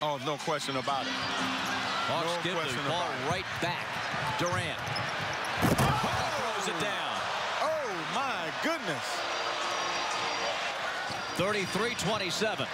Oh, no question about it. Hawks give the ball right back. Durant. Throws it down. Oh, my goodness. 33-27.